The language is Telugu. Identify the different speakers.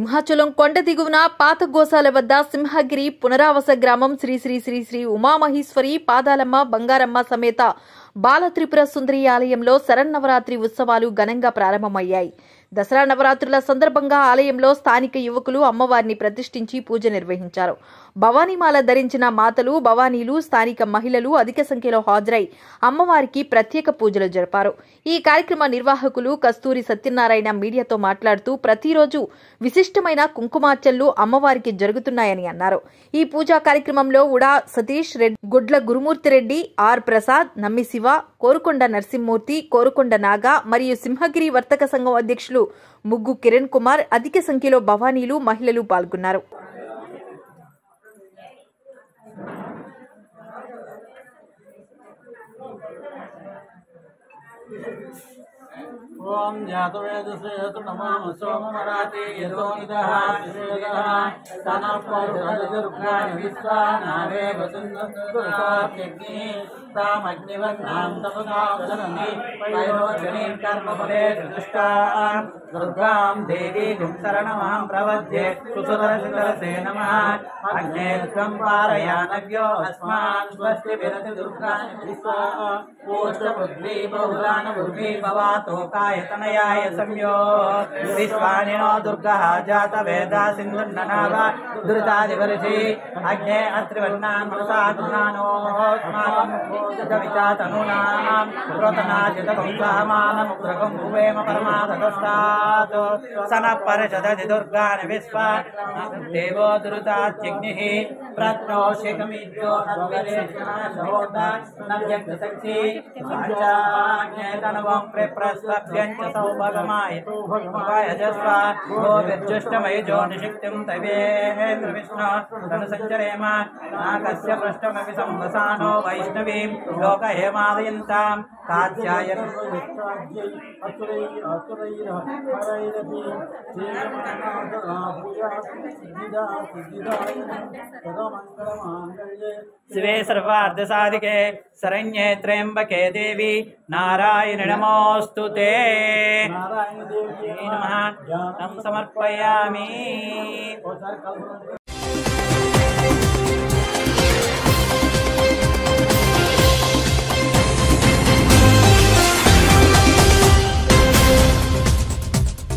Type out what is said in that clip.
Speaker 1: సింహాచలం కొండ దిగువన పాత గోశాల వద్ద సింహగిరి పునరావాస గ్రామం శ్రీ శ్రీ శ్రీ శ్రీ ఉమామహేశ్వరి పాదాలమ్మ బంగారమ్మ సమేత బాలత్రిపుర సుందరి ఆలయంలో శరన్నవరాత్రి ఉత్సవాలు ఘనంగా ప్రారంభమయ్యాయి. దసరా నవరాత్రుల సందర్భంగా ఆలయంలో స్థానిక యువకులు అమ్మవారిని ప్రతిష్ఠించి పూజ నిర్వహించారు. భవానీమాల ధరించిన మాతలు, భవానీలు, స్థానిక మహిళలు అధిక సంఖ్యలో హాజరై అమ్మవారికి ప్రత్యేక పూజలు జరిపారు. ఈ కార్యక్రమ నిర్వాహకులు కస్తూరి సత్యనారాయణ మీడియాతో మాట్లాడుతూ ప్రతిరోజు విశిష్టమైన కుంకుమార్చనలు అమ్మవారికి జరుగుతున్నాయని అన్నారు. ఈ పూజా కార్యక్రమంలో ఉడా సతీష్ రెడ్డి, గుడ్ల గురుమూర్తిరెడ్డి, ఆర్ ప్రసాద్, నమ్మి శివ, కోరుకొండ నరసింహమూర్తి, కోరుకొండ నాగా మరియు సింహగిరి వర్తక సంఘం అధ్యక్షులు ముగ్గు కిరణ్ కుమార్, అధిక సంఖ్యలో భవానీలు, మహిళలు పాల్గొన్నారు.
Speaker 2: ओम जातवेदश्रेयतु नमः सोममराते यतोनिदः विषयः तनपौर्धर्गानि विश्वानावे वसुन्दुर्गाग्नि तामग्निवर्णां तपदावदन्ति वैरोजनीं कर्मफले दृष्टां दुर्गां देवीं शरणमहं प्रपद्ये सुसुरसितरसे नमः अग्नेर्घं पारयानव्यो अस्मान् स्वस्ति विरति दुर्गानि विश्वा पूष्टपृथ्वी बहुलानभूमि भवातो कायतनयाय संयो विश्वानिनो दुर्गः जात वेदा सिन्धुर्ननावा दुरितादिवर्षि अग्ने अत्रिवर्णां मनसाग्नानोस्माकं जविता तनूनां प्रोतनाजितकंसहमानमुग्रकं भुवेम परमादस्तात् सनः परिषदति दुर्गानि विश्वा देवो दुरितात्यग्निः प्रत्नोषिकमिद्यो नद्वरेशनाशहोता नव्यग्रसक्षि आचाज्ञेतनवं प्रप्रस्वभ्यञ्च सौभगमायतु भगमायजस्वा गो विर्जुष्टमयि ज्योतिषिक्तिं तवेन्द्र विष्णु तनुसञ्चरेम नाकस्य पृष्ठमपि संवसानो वैष्णवीं लोकहेमादयन्तां कात्यायन् शिवे सर्वार्धसाधिके शरण्ये त्र्यंबके देवी नारायणि नमोऽस्तुते। नमः समर्पयामि।